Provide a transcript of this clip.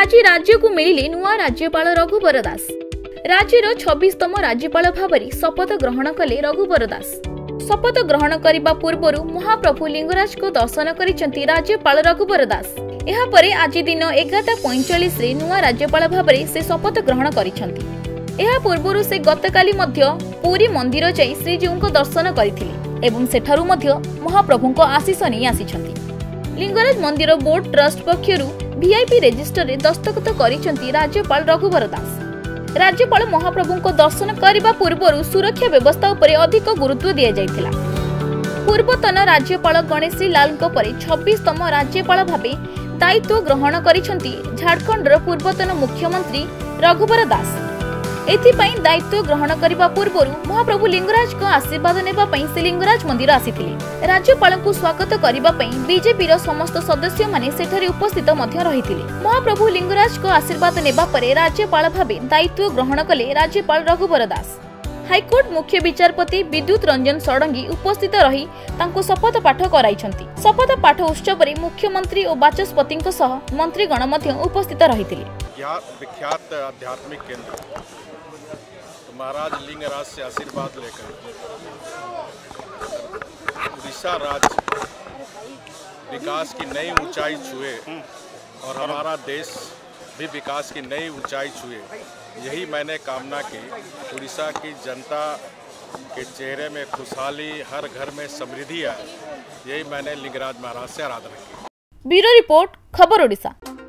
आज राज्य को मिलिले नुआ राज्यपाल रघुवर दास। राज्यर 26तम राज्यपाल भाव शपथ ग्रहण कले रघुवर दास। शपथ ग्रहण करने पूर्व महाप्रभु लिंगराज को दर्शन करिसेंती राज्यपाल रघुवर दास। यह परे आज दिन 11:45 रे नुआ राज्यपाल भाव से शपथ ग्रहण करिसेंती। यह पूर्व से गतकाली पुरी मंदिर जाई श्रीजीव को दर्शन करथिले एवं सेठारु मध्य महाप्रभु को आशीष नहीं आसीछंती। लिंगराज मंदिर बोर्ड ट्रस्ट पक्षरु वीआईपी रजिस्टर रे दस्तखत करिसेंती राज्यपाल रघुवर दास। राज्यपाल महाप्रभु को दर्शन करने पूर्व सुरक्षा व्यवस्था उपर अधिक गुरुत्व दिया जायतिला। पूर्वतन राज्यपाल गणेशी लाल 26तम राज्यपाल भावे दायित्व ग्रहण करिसेंती झारखंडर पूर्वतन मुख्यमंत्री रघुवर दास। एथिपाई दायित्व ग्रहण करने पूर्व महाप्रभु लिंगराज को आशीर्वाद नेबा पई से लिंगराज मंदिर आसीथिले। राज्यपाल को स्वागत करने बीजेपी समस्त सदस्य माने सेठारे उपस्थित मध्य रहिथिले। महाप्रभु लिंगराज को आशीर्वाद नेबा परे राज्यपाल भावे दायित्व ग्रहण कले राज्यपाल रघुवर दास। हाईकोर्ट मुख्य विचारपति विद्युत रंजन षडंगी उपस्थित रही तांको शपथ पाठ कराइछंती। शपथ पाठ उत्सव रे मुख्यमंत्री और बाचस्पति सह मंत्रीगण मध्य उपस्थित रहिथिले। विख्यात आध्यात्मिक केंद्र महाराज लिंगराज से आशीर्वाद लेकर उड़ीसा राज्य विकास की नई ऊंचाई छुए और हमारा देश भी विकास की नई ऊंचाई छुए, यही मैंने कामना की। उड़ीसा की जनता के चेहरे में खुशहाली, हर घर में समृद्धि आए, यही मैंने लिंगराज महाराज से आराधना की। ब्यूरो रिपोर्ट, खबर ओडिशा।